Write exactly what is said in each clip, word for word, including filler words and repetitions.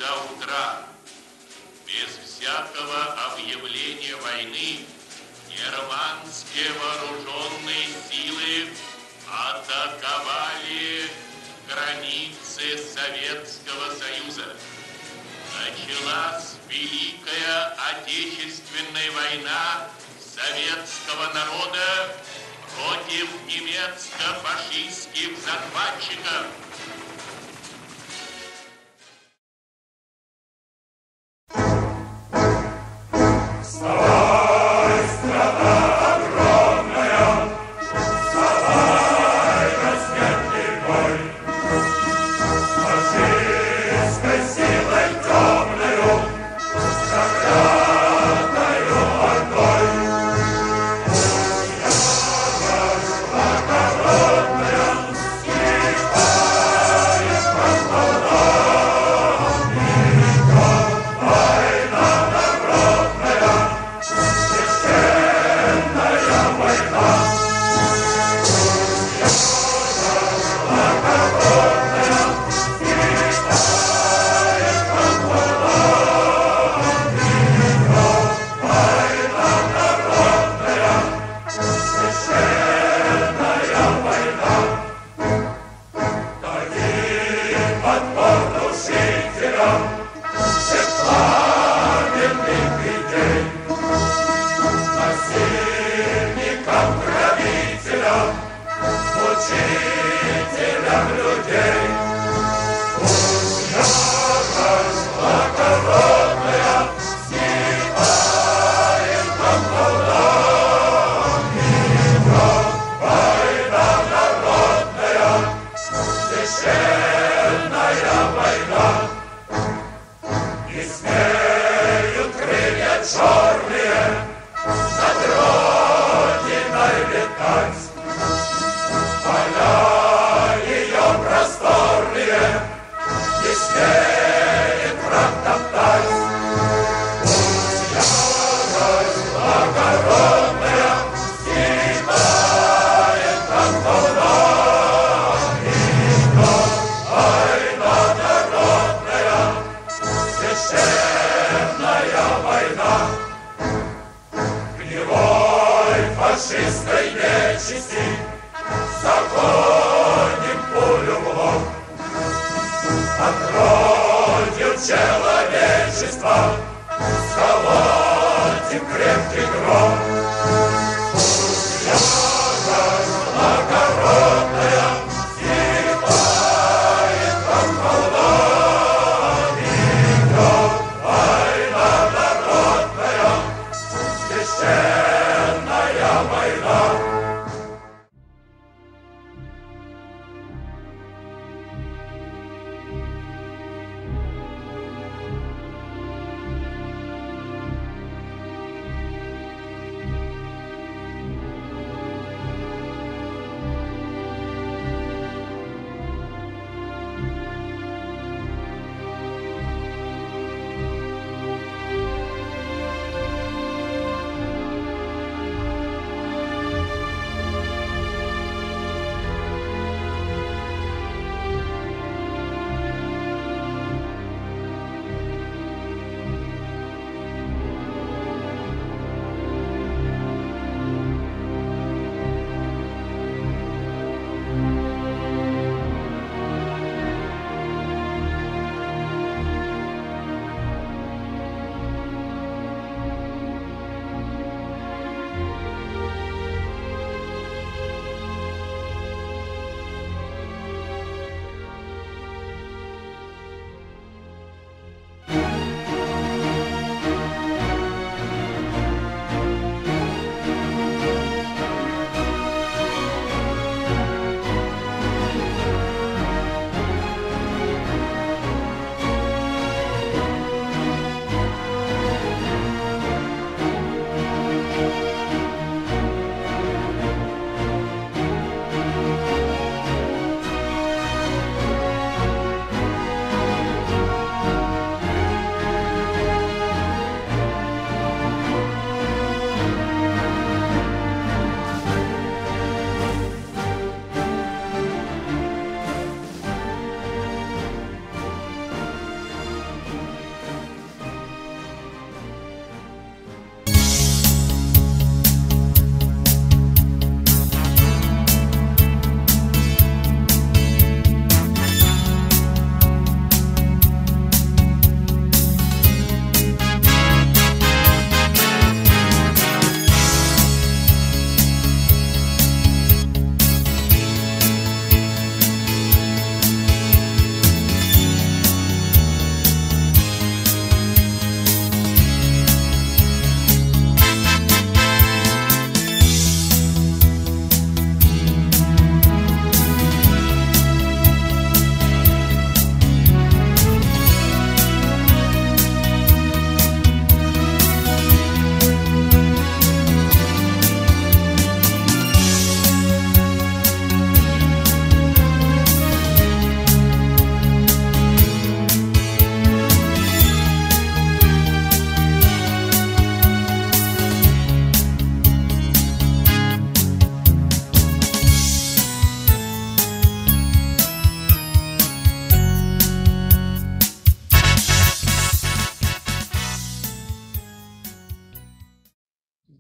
до утра. Без всякого объявления войны германские вооруженные силы атаковали границы Советского Союза. Началась Великая Отечественная война советского народа против немецко-фашистских захватчиков. Вставай, страна огромная, вставай, рассветный бой, фашистской силой темною, проклятою ордой. Ярость благородная скипает под полковником, война народная, священная война. Ярость благородная скипает под полковником, война народная, священная война. Горит подбор душителя всех пламенных идей, насильникам грабителям, мучителям людей. Пусть ярость благородная скипает под полковником, война народная, священная война. Не смеют крылья черные над Родиной летать, поля ее просторные не смеет враг топтать. Пусть ярость благородная скипает под полковником, война народная, священная война. Гнилой фашистской нечисти загоним пулю в лоб. От кровью человечества сколотим крепкий гроб. Пусть ярость благородная скипает под полковником, война народная, священная война.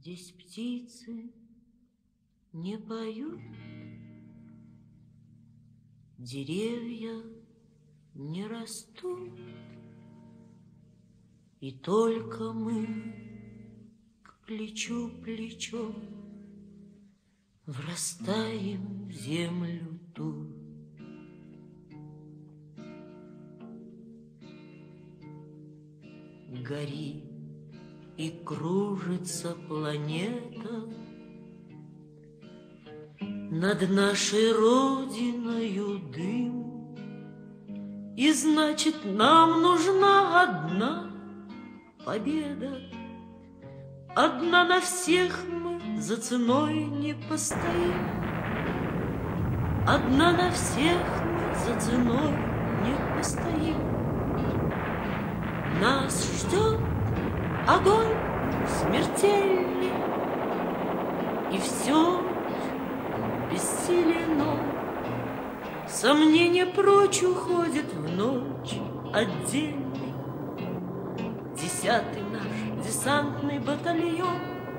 Здесь птицы не поют, деревья не растут, и только мы к плечу плечом врастаем в землю ту. Гори и кружится планета над нашей родиною дым, и значит, нам нужна одна победа. Одна на всех мы за ценой не постоим, одна на всех мы за ценой не постоим. Нас ждет огонь смертельный, и все бессиленно. Сомнение прочь уходит в ночь отдельный. Десятый наш десантный батальон,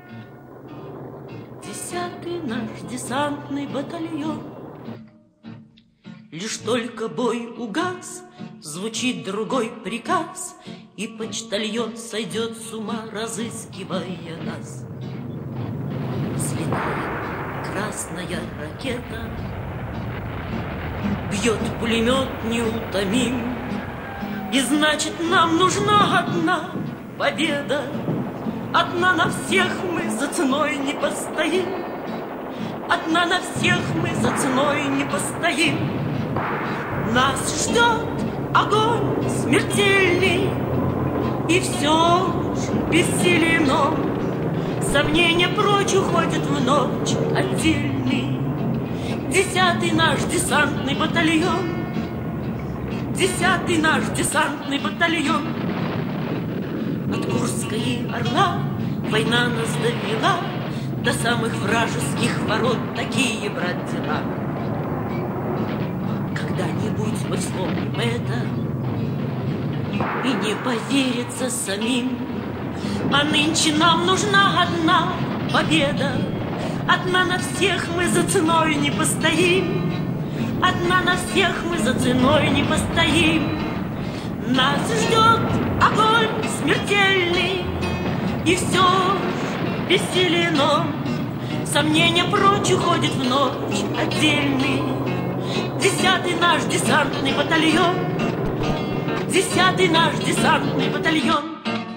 десятый наш десантный батальон. Лишь только бой угас, звучит другой приказ, и почтальон сойдет с ума, разыскивая нас. Взлетает красная ракета, бьет пулемет неутомим, и значит, нам нужна одна победа. Одна на всех мы за ценой не постоим, одна на всех мы за ценой не постоим. Нас ждет огонь смертельный, и все ж бессиленно. Сомнения прочь уходят в ночь отдельный. Десятый наш десантный батальон, десятый наш десантный батальон. От Курска и Орла война нас довела до самых вражеских ворот. Такие, брат, дела. Когда-нибудь мы вспомним это, и не поверится самим. А нынче нам нужна одна победа. Одна на всех мы за ценой не постоим, одна на всех мы за ценой не постоим. Нас ждет огонь смертельный, и все бессиленно. Сомнения прочь уходит в ночь отдельный. Десятый наш десантный батальон, десятый наш десантный батальон.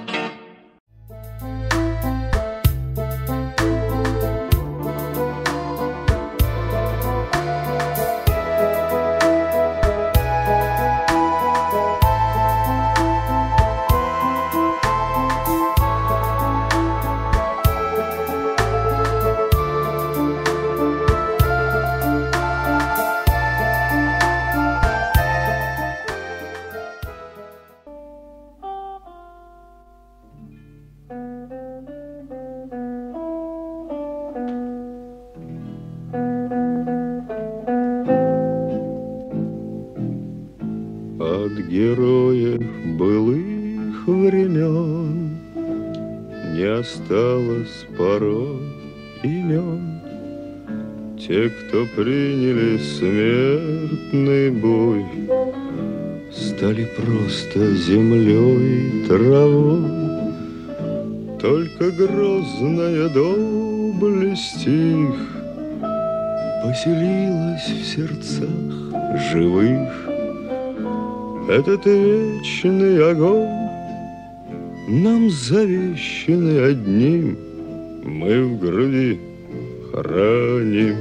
От героев былых времен не осталось порой имен. Те, кто приняли смертный бой, стали просто землей и травой. Только грозная доблесть их поселилась в сердцах живых. Этот вечный огонь, нам завещанный одним, мы в груди храним.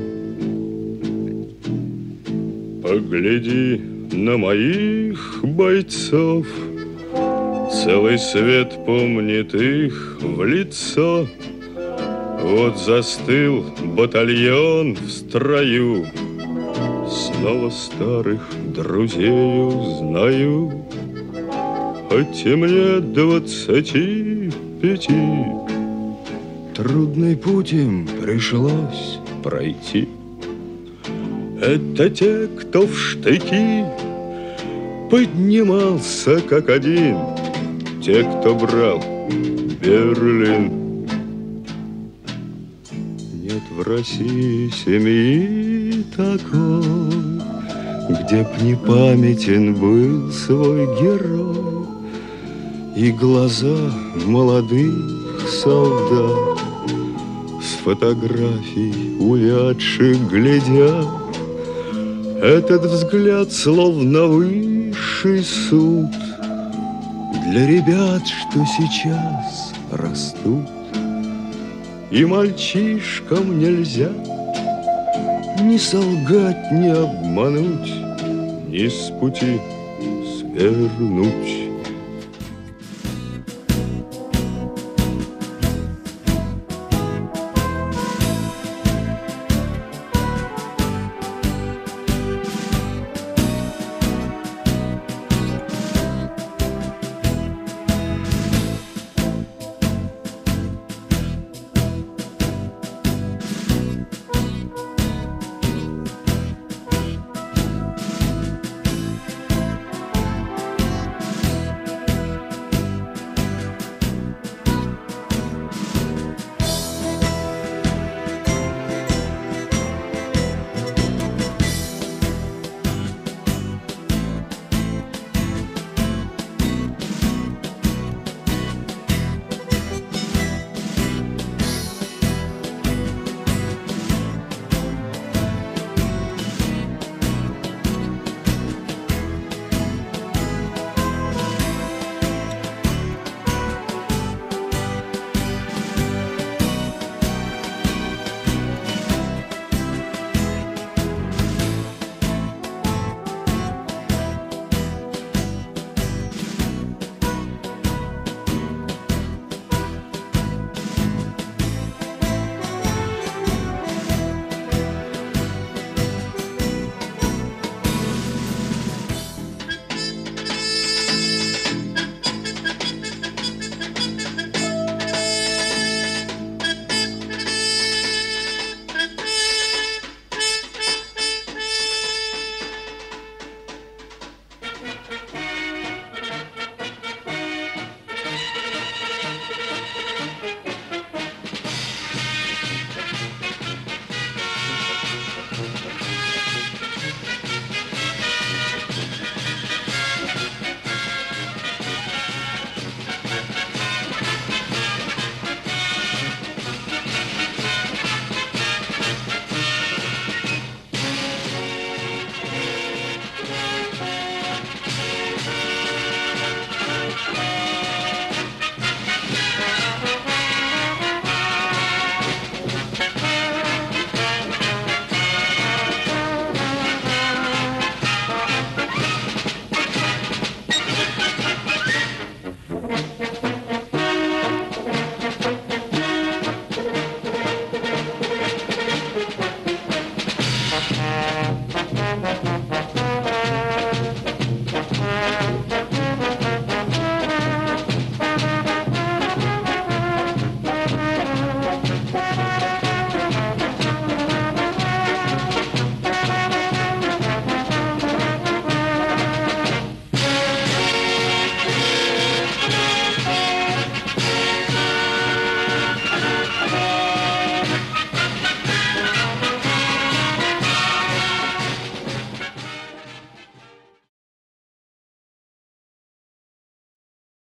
Погляди на моих бойцов, целый свет помнит их в лицо. Вот застыл батальон в строю, снова старых друзей узнаю. Хоть и мне двадцати пяти, трудный путь им пришлось пройти. Это те, кто в штыки поднимался как один, те, кто брал Берлин. в России семьи такой, где б не памятен был свой герой, и глаза молодых солдат с фотографий увядших глядят. Этот взгляд словно высший суд для ребят, что сейчас растут. И мальчишкам нельзя ни солгать, ни обмануть, ни с пути свернуть.